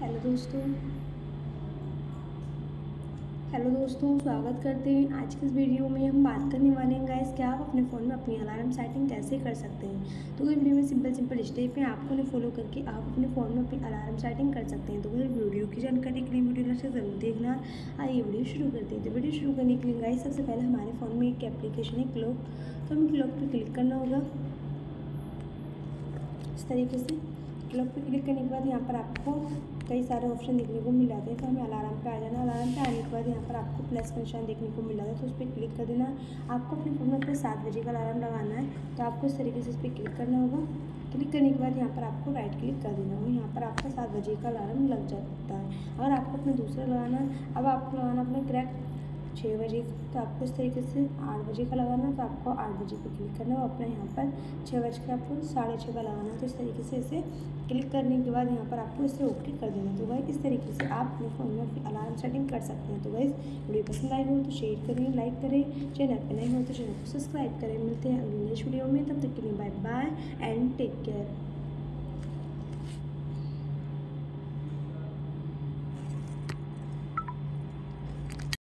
Hello दोस्तों स्वागत करते हैं। आज की इस वीडियो में हम बात करने वाले हैं गाइस कि आप अपने फ़ोन में अपनी अलार्म सेटिंग कैसे कर सकते हैं। तो इस वीडियो में सिंपल स्टेप है, आपको उन्हें फॉलो करके आप अपने फ़ोन में अपनी अलार्म सेटिंग कर सकते हैं। तो इस वीडियो की जानकारी के लिए वीडियो से ज़रूर देखना। आइए वीडियो शुरू करते हैं। तो वीडियो शुरू करने के लिए गाइस सबसे पहले हमारे फ़ोन में एक एप्लीकेशन है क्लॉक, तो हमें क्लॉक पर क्लिक करना होगा। इस तरीके से क्लॉक पे क्लिक करने के बाद यहाँ पर आपको कई सारे ऑप्शन देखने को मिल जाते हैं। तो हमें अलार्म पे आ जाना। अलार्म पे आने के बाद यहाँ पर आपको प्लस का निशान देखने को मिल जाता है, तो उस पर क्लिक कर देना। आपको अपने फ़ोन में अपने 7 बजे का अलार्म लगाना है, तो आपको इस तरीके से इस पर क्लिक करना होगा। क्लिक करने के बाद यहाँ पर आपको राइट क्लिक कर देना होगा। यहाँ पर आपका 7 बजे का अलार्म लग जाता है। अगर आपको अपने दूसरा लगाना है, अब आपको लगाना अपने करेक्ट 6 बजे, तो आपको इस तरीके से 8 बजे का लगाना है, तो आपको 8 बजे पे क्लिक करना है। अपना यहाँ पर 6 बज के आपको 6:30 का लगाना है। तो इस तरीके से इसे क्लिक करने के बाद यहाँ पर आपको इसे ओके कर देना है। तो गाइस इस तरीके से आप अपने फ़ोन में अपनी अलार्म सेटिंग कर सकते हैं। तो गाइस वीडियो पसंद आई हो तो शेयर करें, लाइक करें, चैनल पर नए हो तो चैनल को सब्सक्राइब करें। मिलते हैं अगली नेक्स्ट वीडियो में, तब तक के लिए bye bye and take care.